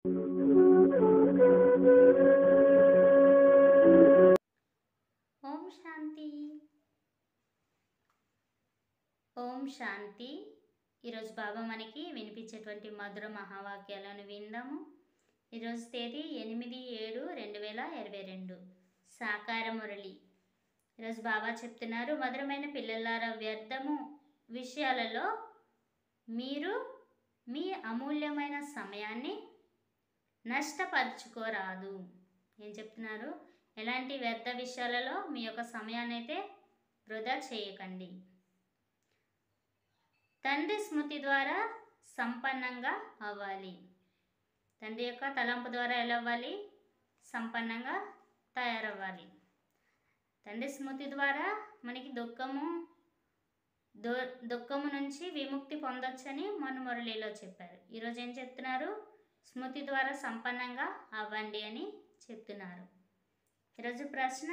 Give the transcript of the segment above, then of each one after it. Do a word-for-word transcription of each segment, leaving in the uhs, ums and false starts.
ఓం శాంతి. ఓం శాంతి. ఈరోజు బాబా మనకి వినిపించేటువంటి మధుర మహావాక్యాలను విందాము. ఈరోజు తేదీ ఎనిమిది ఏడు రెండు వేల ఇరవై రెండు సాకార మురళి. ఈరోజు బాబా చెప్తున్నారు, మధురమైన పిల్లలారా, వ్యర్థము విషయాలలో మీరు మీ అమూల్యమైన సమయాన్ని నష్టపరుచుకోరాదు. ఏం చెప్తున్నారు? ఎలాంటి వ్యర్థ విషయాలలో మీ యొక్క సమయాన్ని అయితే వృధా చేయకండి. తండ్రి స్మృతి ద్వారా సంపన్నంగా అవ్వాలి. తండ్రి యొక్క తలంపు ద్వారా ఎలా అవ్వాలి? సంపన్నంగా తయారవ్వాలి. తండ్రి స్మృతి ద్వారా మనకి దుఃఖము దు దుఃఖము నుంచి విముక్తి పొందొచ్చని మన మురళిలో చెప్పారు. ఈరోజు ఏం చెప్తున్నారు? స్మృతి ద్వారా సంపన్నంగా అవ్వండి అని చెప్తున్నారు. ఈరోజు ప్రశ్న,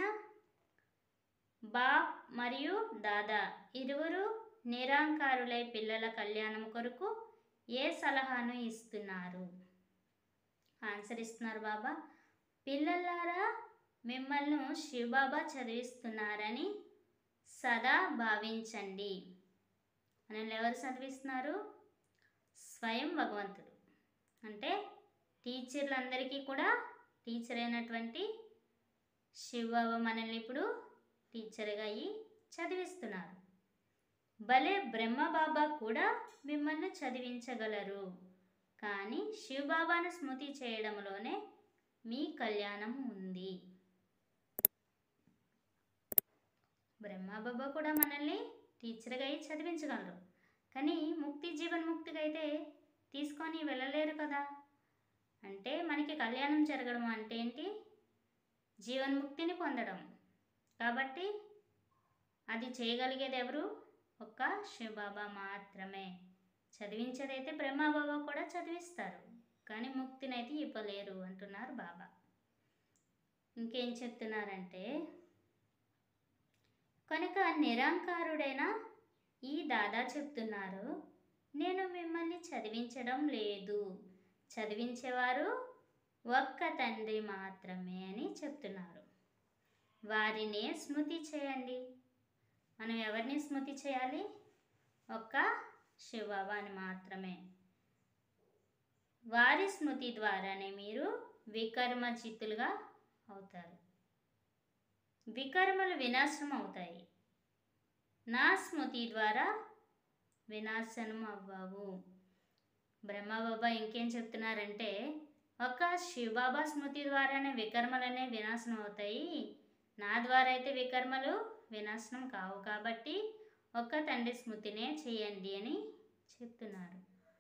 బాప్ మరియు దాదా ఇరువురు నిరాంకారులై పిల్లల కళ్యాణం కొరకు ఏ సలహాను ఇస్తున్నారు? ఆన్సర్ ఇస్తున్నారు బాబా. పిల్లలారా, మిమ్మల్ని శివబాబా చదివిస్తున్నారని సదా భావించండి. మనల్ని ఎవరు చదివిస్తున్నారు? స్వయం భగవంతుడు. అంటే టీచర్లందరికీ కూడా టీచర్ అయినటువంటి శివబాబా మనల్ని ఇప్పుడు టీచర్గా అయ్యి చదివిస్తున్నారు. భలే బ్రహ్మబాబా కూడా మిమ్మల్ని చదివించగలరు, కానీ శివబాబాను స్మృతి చేయడంలోనే మీ కళ్యాణం ఉంది. బ్రహ్మబాబా కూడా మనల్ని టీచర్గా అయ్యి చదివించగలరు, కానీ ముక్తి జీవన్ముక్తిగా అయితే తీసుకొని వెళ్ళలేరు కదా. అంటే మనకి కళ్యాణం జరగడం అంటే ఏంటి? జీవన్ముక్తిని పొందడం. కాబట్టి అది చేయగలిగేది ఎవరు? ఒక్క శివబాబా మాత్రమే. చదివించేదైతే బ్రహ్మబాబా కూడా చదివిస్తారు, కానీ ముక్తిని అయితే ఇవ్వలేరు అంటున్నారు బాబా. ఇంకేం చెప్తున్నారంటే, కనుక నిరాంకారుడైన ఈ దాదా చెప్తున్నారు, నేను మిమ్మల్ని చదివించడం లేదు, చదివించేవారు ఒక్క తండ్రి మాత్రమే అని చెప్తున్నారు. వారినే స్మృతి చేయండి. మనం ఎవరిని స్మృతి చేయాలి? ఒక్క శివబాబాని మాత్రమే. వారి స్మృతి ద్వారానే మీరు వికర్మచిత్తులుగా అవుతారు. వికర్మలు వినాశనం అవుతాయి. నా స్మృతి ద్వారా వినాశనం అవ్వవు. బ్రహ్మబాబా ఇంకేం చెప్తున్నారంటే, ఒక శివబాబా స్మృతి ద్వారానే వికర్మలనే వినాశనం అవుతాయి, నా ద్వారా అయితే వికర్మలు వినాశనం కావు. కాబట్టి ఒక్క తండ్రి స్మృతినే చేయండి అని చెప్తున్నారు.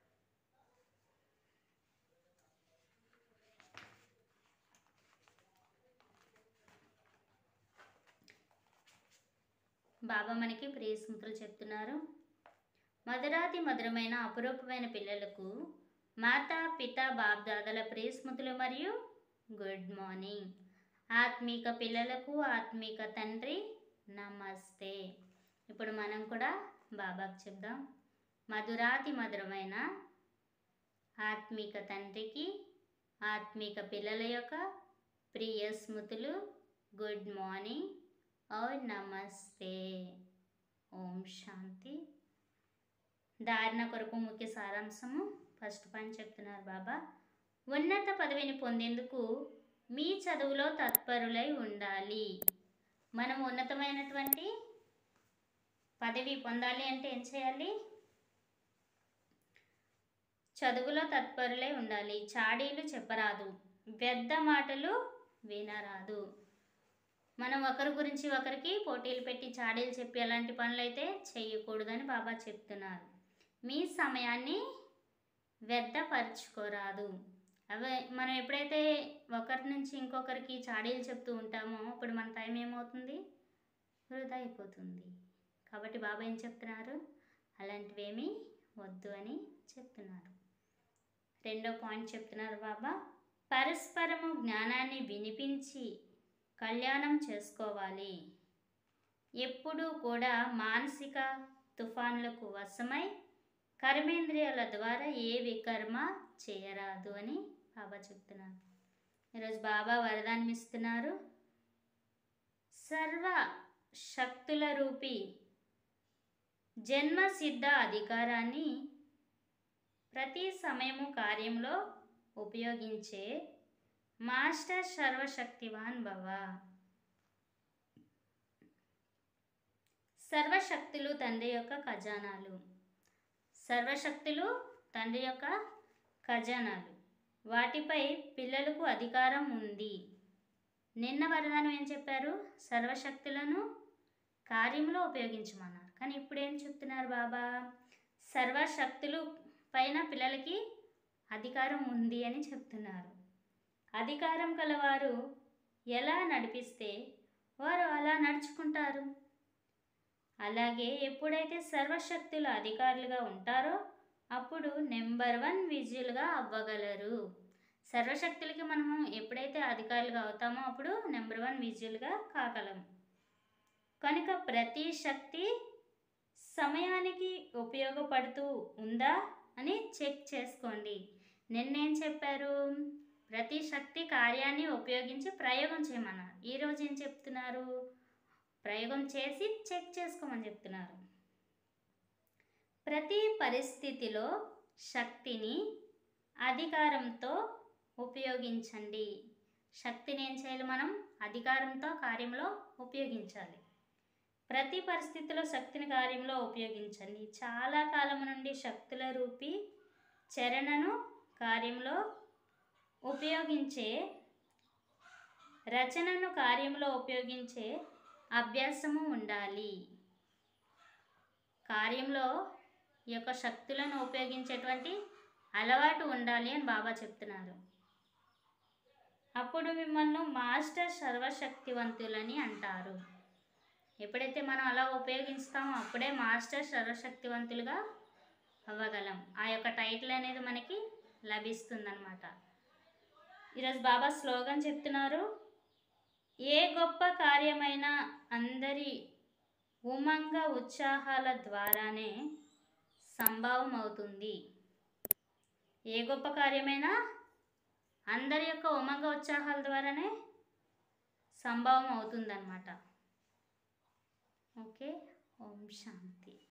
బాబా మనకి ప్రియ స్మృతులు చెప్తున్నారు. మధురాతి మధురమైన అపురూపమైన పిల్లలకు మాతా పిత బాప్ దాదాల ప్రియ స్మృతులు మరియు గుడ్ మార్నింగ్. ఆత్మీక పిల్లలకు ఆత్మీక తండ్రి నమస్తే. ఇప్పుడు మనం కూడా బాబాకు చెప్దాం. మధురాతి మధురమైన ఆత్మీక తండ్రికి ఆత్మీక పిల్లల యొక్క ప్రియ స్మృతులు, గుడ్ మార్నింగ్ और నమస్తే. ఓం శాంతి. ధారణ కొరకు ముఖ్య సారాంశము. ఫస్ట్ పాయింట్ చెప్తున్నారు బాబా, ఉన్నత పదవిని పొందేందుకు మీ చదువులో తత్పరులై ఉండాలి. మనం ఉన్నతమైనటువంటి పదవి పొందాలి అంటే ఏం చేయాలి? చదువులో తత్పరులై ఉండాలి. చాడీలు చెప్పరాదు, వ్యర్థ మాటలు వినరాదు. మనం ఒకరి గురించి ఒకరికి పోటీలు పెట్టి చాడీలు చెప్పి అలాంటి పనులు అయితే చేయకూడదని బాబా చెప్తున్నారు. మీ సమయాన్ని వ్యర్థపరచుకోరాదు. అవి మనం ఎప్పుడైతే ఒకరి నుంచి ఇంకొకరికి చాడీలు చెప్తూ ఉంటామో అప్పుడు మన టైం ఏమవుతుంది? వృధా అయిపోతుంది. కాబట్టి బాబా ఏం చెప్తున్నారు? అలాంటివేమీ వద్దు అని చెప్తున్నారు. రెండో పాయింట్ చెప్తున్నారు బాబా, పరస్పరము జ్ఞానాన్ని వినిపించి కళ్యాణం చేసుకోవాలి. ఎప్పుడూ కూడా మానసిక తుఫాన్లకు వశమై కర్మేంద్రియాల ద్వారా ఏ వికర్మ చేయరాదు అని బాబా చెప్తున్నారు. ఈరోజు బాబా వరదానం ఇస్తున్నారు. సర్వ శక్తుల రూపీ జన్మ సిద్ధ అధికారాన్ని ప్రతి సమయము కార్యంలో ఉపయోగించే మాస్టర్ సర్వశక్తివాన్ భవ. సర్వశక్తులు తండ్రి యొక్క ఖజానాలు. సర్వశక్తులు తండ్రి యొక్క ఖజానాలు. వాటిపై పిల్లలకు అధికారం ఉంది. నిన్న వరదానం ఏం చెప్పారు? సర్వశక్తులను కార్యంలో ఉపయోగించమన్నారు. కానీ ఇప్పుడు ఏం చెప్తున్నారు బాబా? సర్వశక్తులు పైన పిల్లలకి అధికారం ఉంది అని చెప్తున్నారు. అధికారం కలవారు ఎలా నడిపిస్తే వారు అలా నడుచుకుంటారు. అలాగే ఎప్పుడైతే సర్వశక్తుల అధికారులుగా ఉంటారో అప్పుడు నెంబర్ వన్ విజువల్గా అవ్వగలరు. సర్వశక్తులకి మనము ఎప్పుడైతే అధికారులుగా అవుతామో అప్పుడు నెంబర్ వన్ విజువల్గా కాగలం. కనుక ప్రతి శక్తి సమయానికి ఉపయోగపడుతూ ఉందా అని చెక్ చేసుకోండి. నిన్నేం చెప్పారు? ప్రతి శక్తి కార్యాన్ని ఉపయోగించి ప్రయోగం చేయమన్నారు. ఈరోజు ఏం చెప్తున్నారు? ప్రయోగం చేసి చెక్ చేసుకోమని చెప్తున్నారు. ప్రతి పరిస్థితిలో శక్తిని అధికారంతో ఉపయోగించండి. శక్తిని ఏం చేయాలి? మనం అధికారంతో కార్యంలో ఉపయోగించాలి. ప్రతి పరిస్థితిలో శక్తిని కార్యంలో ఉపయోగించండి. చాలా కాలం నుండి శక్తుల రూపీ చరణను కార్యంలో ఉపయోగించే రచనను కార్యంలో ఉపయోగించే అభ్యాసము ఉండాలి. కార్యంలో ఈ యొక్క శక్తులను ఉపయోగించేటువంటి అలవాటు ఉండాలి అని బాబా చెప్తున్నారు. అప్పుడు మిమ్మల్ని మాస్టర్ సర్వశక్తివంతులని అంటారు. ఎప్పుడైతే మనం అలా ఉపయోగిస్తామో అప్పుడే మాస్టర్ సర్వశక్తివంతులుగా అవ్వగలం. ఆ యొక్క టైటిల్ అనేది మనకి లభిస్తుందన్నమాట. ఈరోజు బాబా స్లోగన్ చెప్తున్నారు. ఏ గొప్ప కార్యమైనా అందరి ఉమంగ ఉత్సాహాల ద్వారానే సంభవం అవుతుంది. ఏ గొప్ప కార్యమైనా అందరి యొక్క ఉమంగ ఉత్సాహాల ద్వారానే సంభవం అవుతుందన్నమాట. ఓకే. ఓం శాంతి.